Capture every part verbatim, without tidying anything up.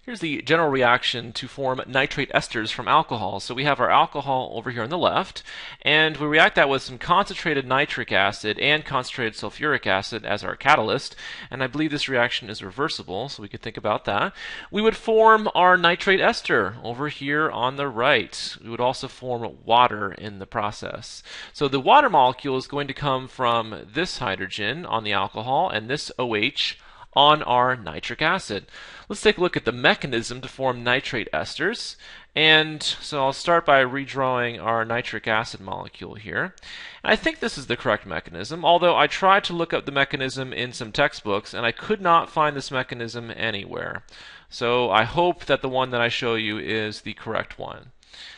Here's the general reaction to form nitrate esters from alcohol. So we have our alcohol over here on the left, and we react that with some concentrated nitric acid and concentrated sulfuric acid as our catalyst, and I believe this reaction is reversible, so we could think about that. We would form our nitrate ester over here on the right. We would also form water in the process. So the water molecule is going to come from this hydrogen on the alcohol and this OH on our nitric acid. Let's take a look at the mechanism to form nitrate esters. And so I'll start by redrawing our nitric acid molecule here. And I think this is the correct mechanism, although I tried to look up the mechanism in some textbooks and I could not find this mechanism anywhere. So I hope that the one that I show you is the correct one.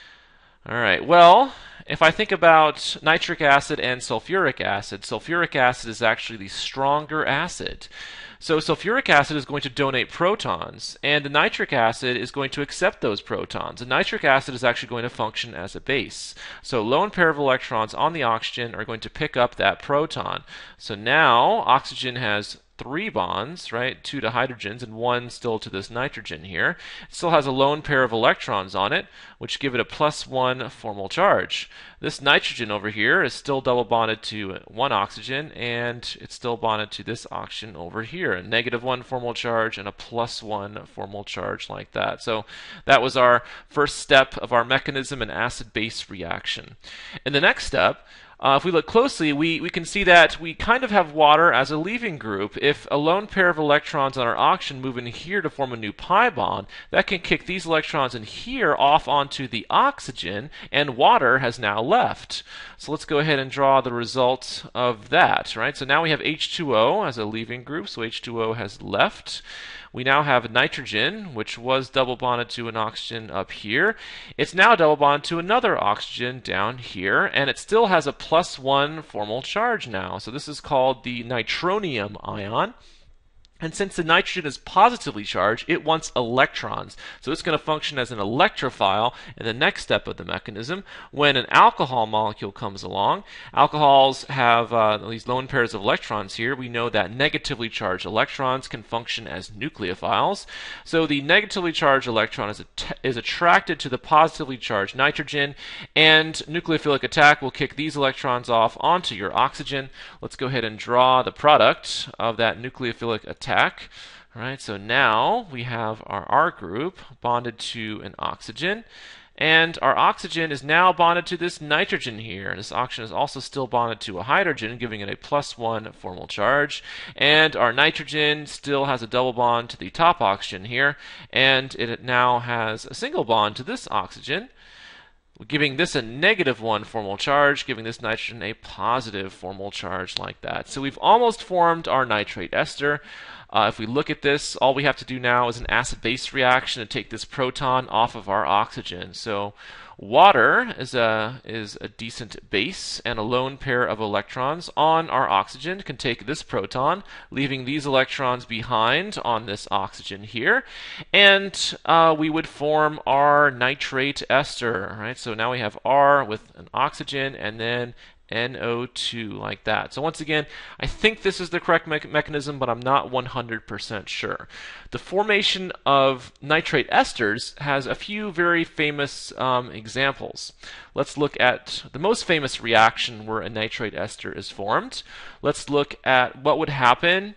Alright, well, if I think about nitric acid and sulfuric acid, sulfuric acid is actually the stronger acid. So sulfuric acid is going to donate protons, and the nitric acid is going to accept those protons. And nitric acid is actually going to function as a base. So lone pair of electrons on the oxygen are going to pick up that proton. So now oxygen has three bonds, right? Two to hydrogens and one still to this nitrogen here. It still has a lone pair of electrons on it, which give it a plus one formal charge. This nitrogen over here is still double bonded to one oxygen, and it's still bonded to this oxygen over here. A negative one formal charge and a plus one formal charge like that. So that was our first step of our mechanism and acid-base reaction. In the next step, Uh, if we look closely, we, we can see that we kind of have water as a leaving group. If a lone pair of electrons on our oxygen move in here to form a new pi bond, that can kick these electrons in here off onto the oxygen, and water has now left. So let's go ahead and draw the result of that, right? So now we have H two O as a leaving group, so H two O has left. We now have nitrogen, which was double bonded to an oxygen up here. It's now double bonded to another oxygen down here, and it still has a plus one formal charge now. So this is called the nitronium ion. And since the nitrogen is positively charged, it wants electrons. So it's going to function as an electrophile in the next step of the mechanism. When an alcohol molecule comes along, alcohols have uh, these lone pairs of electrons here. We know that negatively charged electrons can function as nucleophiles. So the negatively charged electron is, att is attracted to the positively charged nitrogen, and nucleophilic attack will kick these electrons off onto your oxygen. Let's go ahead and draw the product of that nucleophilic attack. All right, so now we have our R group bonded to an oxygen, and our oxygen is now bonded to this nitrogen here. This oxygen is also still bonded to a hydrogen, giving it a plus one formal charge. And our nitrogen still has a double bond to the top oxygen here, and it now has a single bond to this oxygen, giving this a negative one formal charge, giving this nitrogen a positive formal charge like that. So we've almost formed our nitrate ester. Uh, if we look at this, all we have to do now is an acid-base reaction to take this proton off of our oxygen. So water is a, is a decent base, and a lone pair of electrons on our oxygen can take this proton, leaving these electrons behind on this oxygen here, and uh, we would form our nitrate ester, right? So now we have R with an oxygen and then N O two like that. So once again, I think this is the correct me mechanism, but I'm not one hundred percent sure. The formation of nitrate esters has a few very famous um, examples. Let's look at the most famous reaction where a nitrate ester is formed. Let's look at what would happen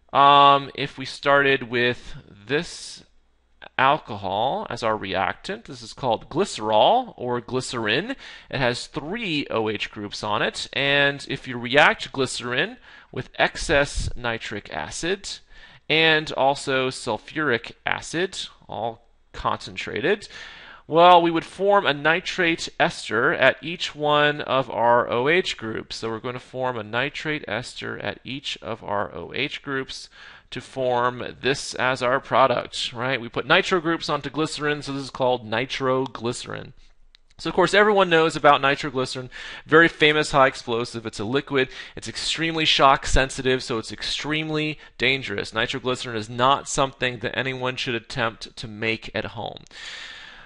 um, if we started with this alcohol as our reactant. This is called glycerol or glycerin. It has three OH groups on it, and if you react glycerin with excess nitric acid and also sulfuric acid, all concentrated, well, we would form a nitrate ester at each one of our OH groups. So we're going to form a nitrate ester at each of our OH groups to form this as our product, right? We put nitro groups onto glycerin, so this is called nitroglycerin. So of course everyone knows about nitroglycerin, very famous high explosive. It's a liquid, it's extremely shock sensitive, so it's extremely dangerous. Nitroglycerin is not something that anyone should attempt to make at home.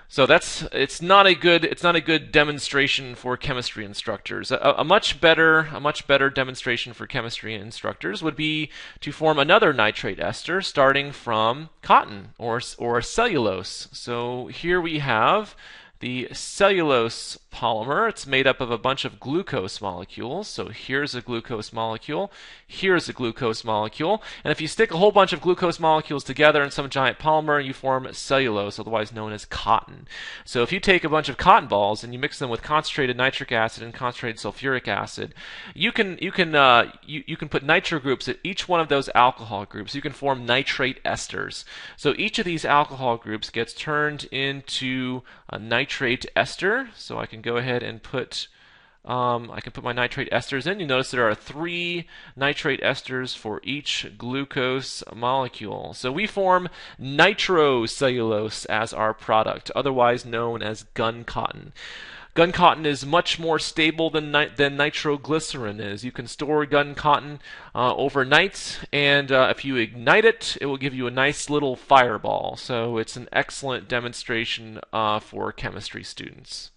So that's it's not a good it's not a good demonstration for chemistry instructors. A, a much better a much better demonstration for chemistry instructors would be to form another nitrate ester starting from cotton or or cellulose. So here we have the cellulose polymer. It's made up of a bunch of glucose molecules. So here's a glucose molecule, here's a glucose molecule, and if you stick a whole bunch of glucose molecules together in some giant polymer, you form cellulose, otherwise known as cotton. So if you take a bunch of cotton balls and you mix them with concentrated nitric acid and concentrated sulfuric acid, you can you can uh, you, you can put nitro groups at each one of those alcohol groups. You can form nitrate esters. So each of these alcohol groups gets turned into a nitrate ester. So I can go ahead and put um, I can put my nitrate esters in. You notice there are three nitrate esters for each glucose molecule. So we form nitrocellulose as our product, otherwise known as gun cotton. Gun cotton is much more stable than ni than nitroglycerin is. You can store gun cotton uh, overnight, and uh, if you ignite it, it will give you a nice little fireball. So it's an excellent demonstration uh, for chemistry students.